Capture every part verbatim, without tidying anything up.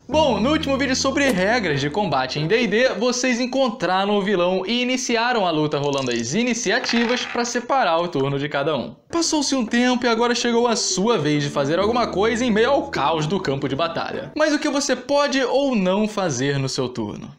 Bom, no último vídeo sobre regras de combate em D e D, vocês encontraram o vilão e iniciaram a luta rolando as iniciativas para separar o turno de cada um. Passou-se um tempo e agora chegou a sua vez de fazer alguma coisa em meio ao caos do campo de batalha. Mas o que você pode ou não fazer no seu turno?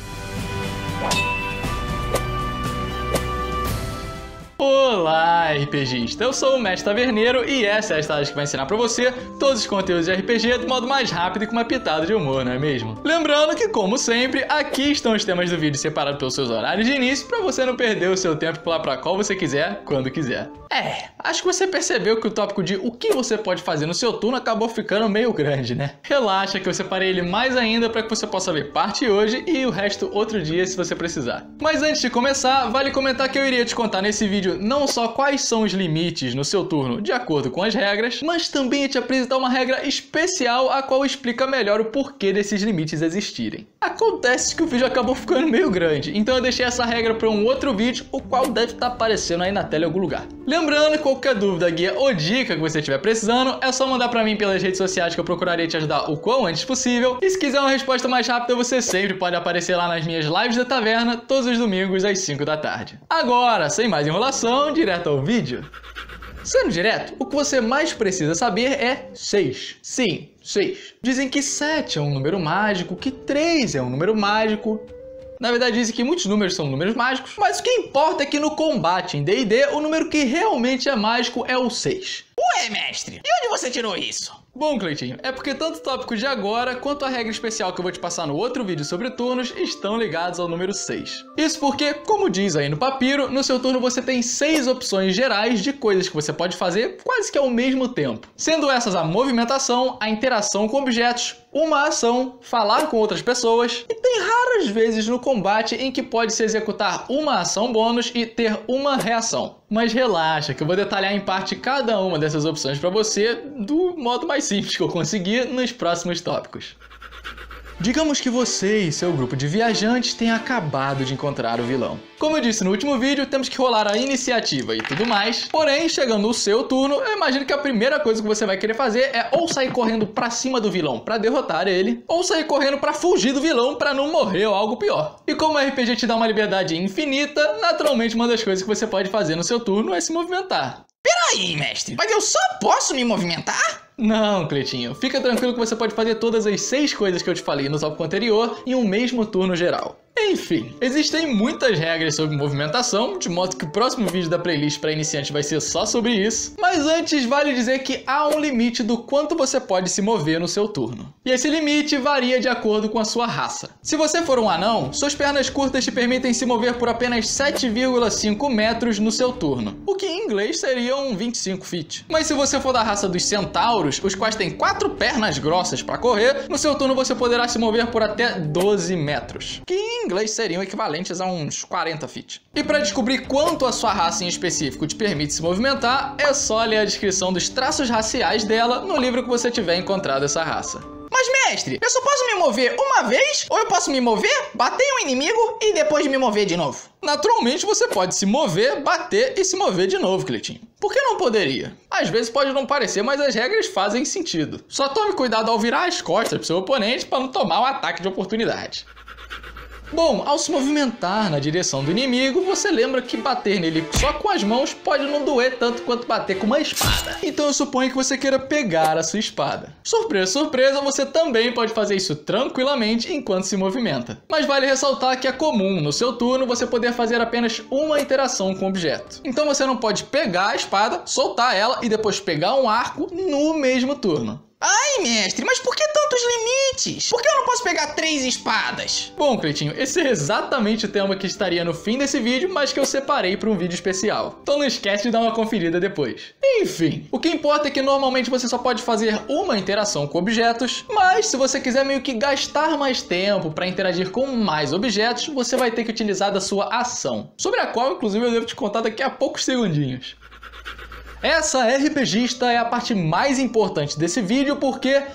Olá, RPGista! Eu sou o Mestre Taverneiro e essa é a estratégia que vai ensinar pra você todos os conteúdos de R P G do modo mais rápido e com uma pitada de humor, não é mesmo? Lembrando que, como sempre, aqui estão os temas do vídeo separados pelos seus horários de início pra você não perder o seu tempo e pular pra qual você quiser, quando quiser. É, acho que você percebeu que o tópico de o que você pode fazer no seu turno acabou ficando meio grande, né? Relaxa que eu separei ele mais ainda pra que você possa ver parte hoje e o resto outro dia se você precisar. Mas antes de começar, vale comentar que eu iria te contar nesse vídeo não só quais são os limites no seu turno de acordo com as regras, mas também te apresentar uma regra especial a qual explica melhor o porquê desses limites existirem. Acontece que o vídeo acabou ficando meio grande, então eu deixei essa regra para um outro vídeo, o qual deve estar aparecendo aí na tela em algum lugar. Lembrando que qualquer dúvida, guia ou dica que você estiver precisando, é só mandar para mim pelas redes sociais que eu procurarei te ajudar o quão antes possível. E se quiser uma resposta mais rápida, você sempre pode aparecer lá nas minhas lives da taverna, todos os domingos às cinco da tarde. Agora, sem mais enrolação, direto ao vídeo. Sendo direto, o que você mais precisa saber é seis. Sim, seis. Dizem que sete é um número mágico, que três é um número mágico. Na verdade, dizem que muitos números são números mágicos, mas o que importa é que no combate em D e D, o número que realmente é mágico é o seis. Ué, mestre, de onde você tirou isso? Bom, Cleitinho, é porque tanto o tópico de agora quanto a regra especial que eu vou te passar no outro vídeo sobre turnos estão ligados ao número seis. Isso porque, como diz aí no papiro, no seu turno você tem seis opções gerais de coisas que você pode fazer quase que ao mesmo tempo. Sendo essas a movimentação, a interação com objetos, uma ação, falar com outras pessoas, e tem raras vezes no combate em que pode se executar uma ação bônus e ter uma reação. Mas relaxa que eu vou detalhar em parte cada uma dessas opções para você do modo mais simples que eu conseguir nos próximos tópicos. Digamos que você e seu grupo de viajantes tenham acabado de encontrar o vilão. Como eu disse no último vídeo, temos que rolar a iniciativa e tudo mais, porém, chegando no seu turno, eu imagino que a primeira coisa que você vai querer fazer é ou sair correndo pra cima do vilão pra derrotar ele, ou sair correndo pra fugir do vilão pra não morrer ou algo pior. E como o R P G te dá uma liberdade infinita, naturalmente uma das coisas que você pode fazer no seu turno é se movimentar. Peraí, mestre, mas eu só posso me movimentar? Não, Cleitinho, fica tranquilo que você pode fazer todas as seis coisas que eu te falei no tópico anterior em um mesmo turno geral. Enfim, existem muitas regras sobre movimentação, de modo que o próximo vídeo da playlist para iniciantes vai ser só sobre isso. Mas antes, vale dizer que há um limite do quanto você pode se mover no seu turno. E esse limite varia de acordo com a sua raça. Se você for um anão, suas pernas curtas te permitem se mover por apenas sete vírgula cinco metros no seu turno, o que em inglês seriam vinte e cinco feet. Mas se você for da raça dos centauros, os quais têm quatro pernas grossas para correr, no seu turno você poderá se mover por até doze metros, que em inglês seriam equivalentes a uns quarenta feet. E para descobrir quanto a sua raça em específico te permite se movimentar, é só ler a descrição dos traços raciais dela no livro que você tiver encontrado essa raça. Mas mestre, eu só posso me mover uma vez? Ou eu posso me mover, bater em um inimigo e depois me mover de novo? Naturalmente você pode se mover, bater e se mover de novo, Cleitinho. Por que não poderia? Às vezes pode não parecer, mas as regras fazem sentido. Só tome cuidado ao virar as costas pro seu oponente para não tomar um ataque de oportunidade. Bom, ao se movimentar na direção do inimigo, você lembra que bater nele só com as mãos pode não doer tanto quanto bater com uma espada. Então eu suponho que você queira pegar a sua espada. Surpresa, surpresa, você também pode fazer isso tranquilamente enquanto se movimenta. Mas vale ressaltar que é comum, no seu turno, você poder fazer apenas uma interação com o objeto. Então você não pode pegar a espada, soltar ela e depois pegar um arco no mesmo turno. Ai, mestre, mas por que tantos limites? Por que eu não posso pegar três espadas? Bom, Cleitinho, esse é exatamente o tema que estaria no fim desse vídeo, mas que eu separei para um vídeo especial. Então não esquece de dar uma conferida depois. Enfim, o que importa é que normalmente você só pode fazer uma interação com objetos, mas se você quiser meio que gastar mais tempo para interagir com mais objetos, você vai ter que utilizar da sua ação, sobre a qual, inclusive, eu devo te contar daqui a poucos segundinhos. Essa RPGista é a parte mais importante desse vídeo porque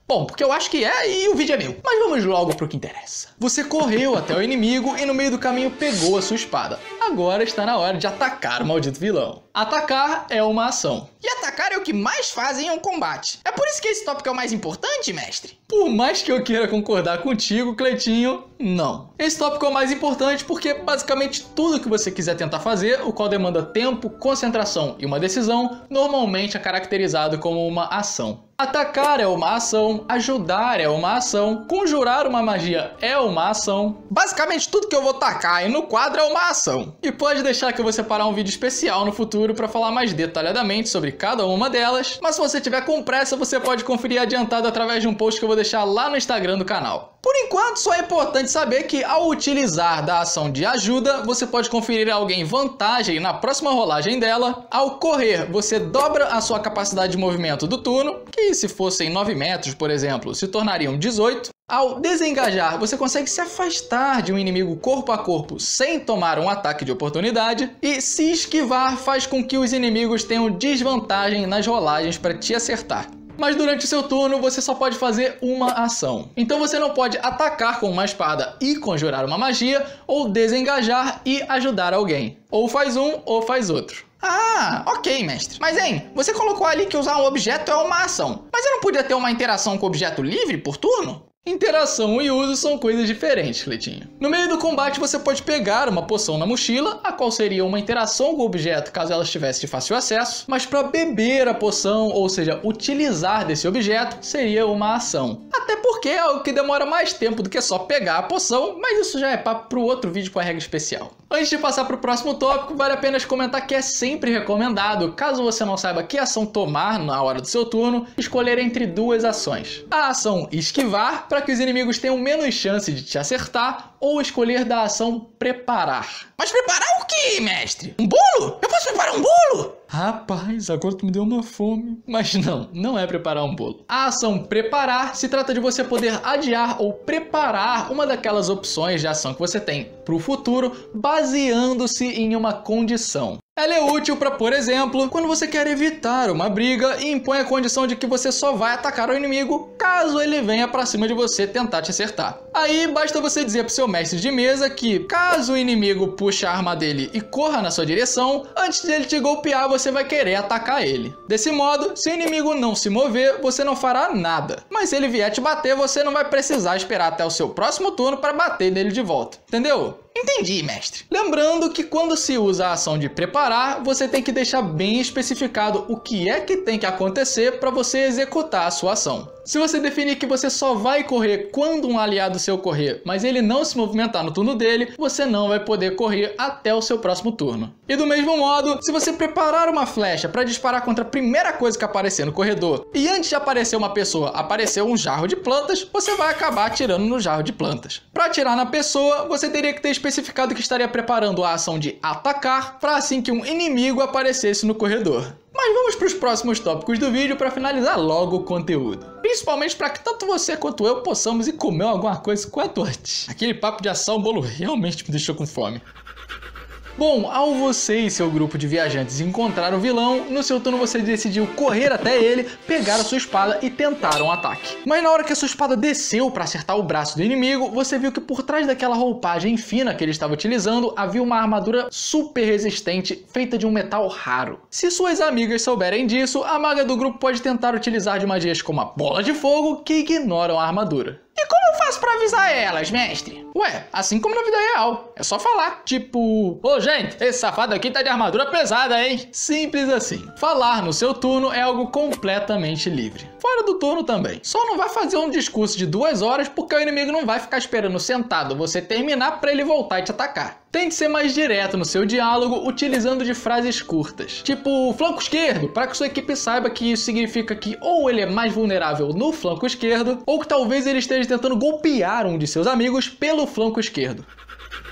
Bom, porque eu acho que é e o vídeo é meu. Mas vamos logo pro que interessa. Você correu até o inimigo e no meio do caminho pegou a sua espada. Agora está na hora de atacar o maldito vilão. Atacar é uma ação. E atacar é o que mais fazem em um combate. É por isso que esse tópico é o mais importante, mestre? Por mais que eu queira concordar contigo, Cleitinho, não. Esse tópico é o mais importante porque basicamente tudo que você quiser tentar fazer, o qual demanda tempo, concentração e uma decisão, normalmente é caracterizado como uma ação. Atacar é uma ação, ajudar é uma ação, conjurar uma magia é uma ação. Basicamente tudo que eu vou tacar aí no quadro é uma ação. E pode deixar que eu vou separar um vídeo especial no futuro para falar mais detalhadamente sobre cada uma delas, mas se você tiver com pressa você pode conferir adiantado através de um post que eu vou deixar lá no Instagram do canal. Por enquanto, só é importante saber que ao utilizar da ação de ajuda, você pode conferir a alguém vantagem na próxima rolagem dela. Ao correr, você dobra a sua capacidade de movimento do turno, que se fossem nove metros, por exemplo, se tornariam dezoito. Ao desengajar, você consegue se afastar de um inimigo corpo a corpo sem tomar um ataque de oportunidade. E se esquivar faz com que os inimigos tenham desvantagem nas rolagens para te acertar. Mas durante o seu turno você só pode fazer uma ação. Então você não pode atacar com uma espada e conjurar uma magia, ou desengajar e ajudar alguém. Ou faz um ou faz outro. Ah, ok, mestre. Mas, hein, você colocou ali que usar um objeto é uma ação. Mas eu não podia ter uma interação com o objeto livre por turno? Interação e uso são coisas diferentes, Cleitinho. No meio do combate você pode pegar uma poção na mochila, a qual seria uma interação com o objeto caso ela estivesse de fácil acesso, mas para beber a poção, ou seja, utilizar desse objeto, seria uma ação. Até porque é algo que demora mais tempo do que só pegar a poção, mas isso já é papo para o outro vídeo com a regra especial. Antes de passar para o próximo tópico, vale a pena comentar que é sempre recomendado, caso você não saiba que ação tomar na hora do seu turno, escolher entre duas ações. A ação esquivar, para que os inimigos tenham menos chance de te acertar, ou escolher da ação preparar. Mas preparar o quê, mestre? Um bolo? Eu posso preparar um bolo? Rapaz, agora tu me deu uma fome. Mas não, não é preparar um bolo. A ação preparar se trata de você poder adiar ou preparar uma daquelas opções de ação que você tem para o futuro, baseando-se em uma condição. Ela é útil para, por exemplo, quando você quer evitar uma briga e impõe a condição de que você só vai atacar o inimigo caso ele venha para cima de você tentar te acertar. Aí basta você dizer para o seu mestre de mesa que, caso o inimigo puxe a arma dele e corra na sua direção, antes dele te golpear você vai querer atacar ele. Desse modo, se o inimigo não se mover, você não fará nada. Mas se ele vier te bater, você não vai precisar esperar até o seu próximo turno para bater nele de volta. Entendeu? Entendi, mestre. Lembrando que quando se usa a ação de preparar, você tem que deixar bem especificado o que é que tem que acontecer para você executar a sua ação. Se você definir que você só vai correr quando um aliado seu correr, mas ele não se movimentar no turno dele, você não vai poder correr até o seu próximo turno. E do mesmo modo, se você preparar uma flecha para disparar contra a primeira coisa que aparecer no corredor, e antes de aparecer uma pessoa, apareceu um jarro de plantas, você vai acabar atirando no jarro de plantas. Para atirar na pessoa, você teria que ter especificado que estaria preparando a ação de atacar, para assim que um inimigo aparecesse no corredor. Mas vamos para os próximos tópicos do vídeo para finalizar logo o conteúdo. Principalmente para que tanto você quanto eu possamos ir comer alguma coisa quanto antes. Aquele papo de assar um bolo realmente me deixou com fome. Bom, ao você e seu grupo de viajantes encontrar o vilão, no seu turno você decidiu correr até ele, pegar a sua espada e tentar um ataque. Mas na hora que a sua espada desceu para acertar o braço do inimigo, você viu que por trás daquela roupagem fina que ele estava utilizando, havia uma armadura super resistente feita de um metal raro. Se suas amigas souberem disso, a maga do grupo pode tentar utilizar de magias como a bola de fogo que ignoram a armadura. E como eu faço pra avisar elas, mestre? Ué, assim como na vida real. É só falar, tipo... Ô, gente, esse safado aqui tá de armadura pesada, hein? Simples assim. Falar no seu turno é algo completamente livre. Fora do turno também. Só não vai fazer um discurso de duas horas porque o inimigo não vai ficar esperando sentado você terminar pra ele voltar e te atacar. Tente ser mais direto no seu diálogo utilizando de frases curtas. Tipo, flanco esquerdo, para que sua equipe saiba que isso significa que ou ele é mais vulnerável no flanco esquerdo, ou que talvez ele esteja tentando golpear um de seus amigos pelo flanco esquerdo.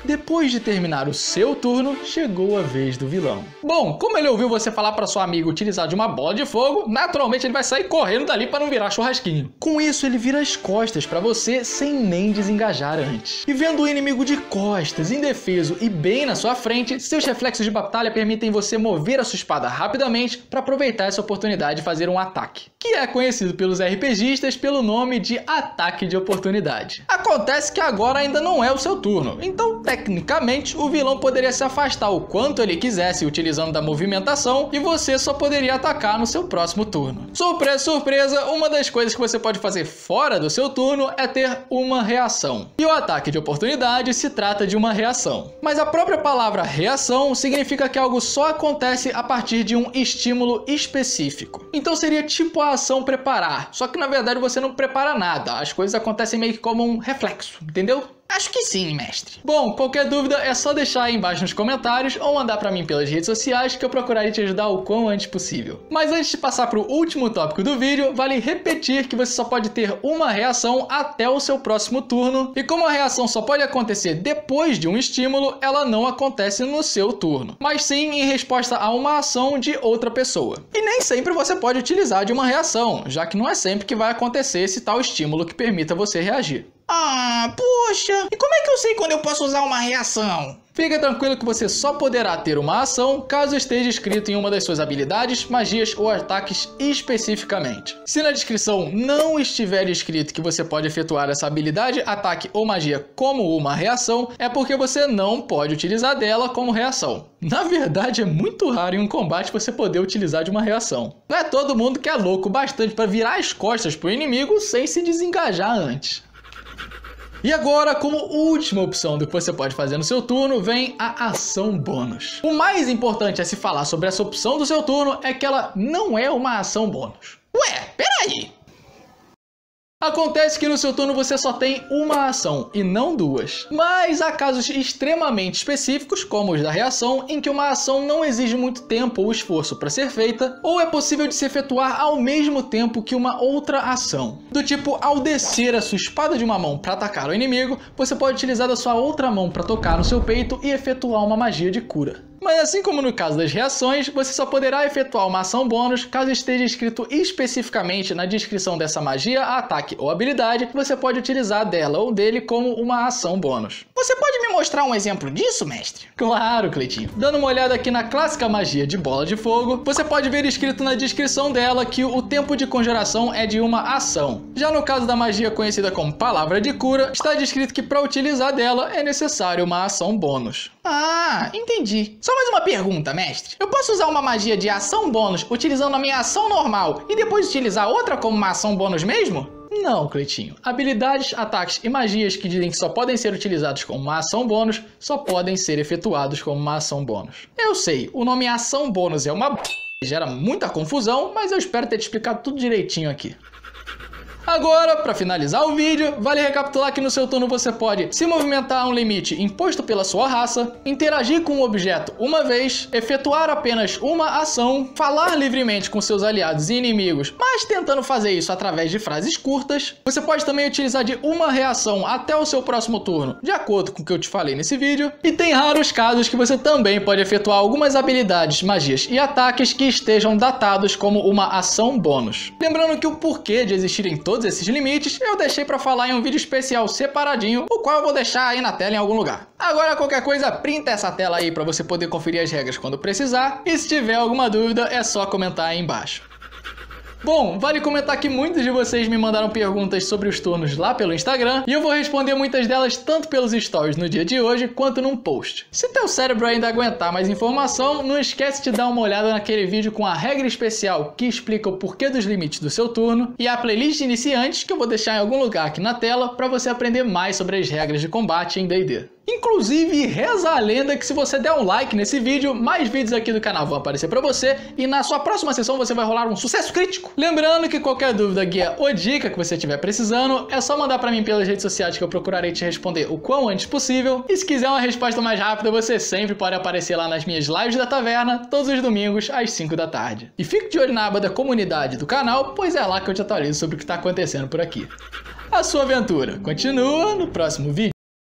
Depois de terminar o seu turno, chegou a vez do vilão. Bom, como ele ouviu você falar para sua amiga utilizar de uma bola de fogo, naturalmente ele vai sair correndo dali para não virar churrasquinho. Com isso, ele vira as costas para você sem nem desengajar antes. E vendo o inimigo de costas, indefeso e bem na sua frente, seus reflexos de batalha permitem você mover a sua espada rapidamente para aproveitar essa oportunidade de fazer um ataque, que é conhecido pelos RPGistas pelo nome de ataque de oportunidade. Acontece que agora ainda não é o seu turno, então tecnicamente o vilão poderia se afastar o quanto ele quisesse utilizando da movimentação e você só poderia atacar no seu próximo turno. Surpresa, surpresa, uma das coisas que você pode fazer fora do seu turno é ter uma reação. E o ataque de oportunidade se trata de uma reação. Mas a própria palavra reação significa que algo só acontece a partir de um estímulo específico. Então seria tipo a ação preparar, só que na verdade você não prepara nada, as coisas acontecem meio que como um reflexo, entendeu? Acho que sim, mestre. Bom, qualquer dúvida é só deixar aí embaixo nos comentários ou mandar pra mim pelas redes sociais que eu procurarei te ajudar o quão antes possível. Mas antes de passar pro último tópico do vídeo, vale repetir que você só pode ter uma reação até o seu próximo turno, e como a reação só pode acontecer depois de um estímulo, ela não acontece no seu turno, mas sim em resposta a uma ação de outra pessoa. E nem sempre você pode utilizar de uma reação, já que não é sempre que vai acontecer esse tal estímulo que permita você reagir. Ah, poxa! E como é que eu sei quando eu posso usar uma reação? Fica tranquilo que você só poderá ter uma ação caso esteja escrito em uma das suas habilidades, magias ou ataques especificamente. Se na descrição não estiver escrito que você pode efetuar essa habilidade, ataque ou magia como uma reação, é porque você não pode utilizar dela como reação. Na verdade, é muito raro em um combate você poder utilizar de uma reação. Não é todo mundo que é louco bastante para virar as costas pro inimigo sem se desengajar antes. E agora, como última opção do que você pode fazer no seu turno, vem a ação bônus. O mais importante a se falar sobre essa opção do seu turno é que ela não é uma ação bônus. Ué, peraí! Acontece que no seu turno você só tem uma ação e não duas. Mas há casos extremamente específicos, como os da reação, em que uma ação não exige muito tempo ou esforço para ser feita, ou é possível de se efetuar ao mesmo tempo que uma outra ação. Do tipo, ao descer a sua espada de uma mão para atacar o inimigo, você pode utilizar a sua outra mão para tocar no seu peito e efetuar uma magia de cura. Mas assim como no caso das reações, você só poderá efetuar uma ação bônus caso esteja escrito especificamente na descrição dessa magia, ataque ou habilidade que você pode utilizar dela ou dele como uma ação bônus. Você pode me mostrar um exemplo disso, mestre? Claro, Cleitinho. Dando uma olhada aqui na clássica magia de bola de fogo, você pode ver escrito na descrição dela que o tempo de conjuração é de uma ação. Já no caso da magia conhecida como palavra de cura, está descrito que para utilizar dela é necessário uma ação bônus. Ah, entendi. Só mais uma pergunta, mestre. Eu posso usar uma magia de ação bônus utilizando a minha ação normal e depois utilizar outra como uma ação bônus mesmo? Não, Cleitinho. Habilidades, ataques e magias que dizem que só podem ser utilizados como uma ação bônus, só podem ser efetuados como uma ação bônus. Eu sei, o nome ação bônus é uma b... gera muita confusão, mas eu espero ter te explicado tudo direitinho aqui. Agora, para finalizar o vídeo, vale recapitular que no seu turno você pode se movimentar a um limite imposto pela sua raça, interagir com um objeto uma vez, efetuar apenas uma ação, falar livremente com seus aliados e inimigos, mas tentando fazer isso através de frases curtas. Você pode também utilizar de uma reação até o seu próximo turno, de acordo com o que eu te falei nesse vídeo. E tem raros casos que você também pode efetuar algumas habilidades, magias e ataques que estejam datados como uma ação bônus. Lembrando que o porquê de existirem todos Todos esses limites eu deixei para falar em um vídeo especial separadinho, o qual eu vou deixar aí na tela em algum lugar. Agora qualquer coisa, printa essa tela aí para você poder conferir as regras quando precisar, e se tiver alguma dúvida é só comentar aí embaixo. Bom, vale comentar que muitos de vocês me mandaram perguntas sobre os turnos lá pelo Instagram e eu vou responder muitas delas tanto pelos stories no dia de hoje quanto num post. Se teu cérebro ainda aguentar mais informação, não esquece de dar uma olhada naquele vídeo com a regra especial que explica o porquê dos limites do seu turno e a playlist de iniciantes que eu vou deixar em algum lugar aqui na tela para você aprender mais sobre as regras de combate em D e D. Inclusive, reza a lenda que se você der um like nesse vídeo, mais vídeos aqui do canal vão aparecer pra você e na sua próxima sessão você vai rolar um sucesso crítico. Lembrando que qualquer dúvida, guia ou dica que você estiver precisando, é só mandar pra mim pelas redes sociais que eu procurarei te responder o quão antes possível. E se quiser uma resposta mais rápida, você sempre pode aparecer lá nas minhas lives da taverna, todos os domingos às cinco da tarde. E fique de olho na aba da comunidade do canal, pois é lá que eu te atualizo sobre o que está acontecendo por aqui. A sua aventura continua no próximo vídeo.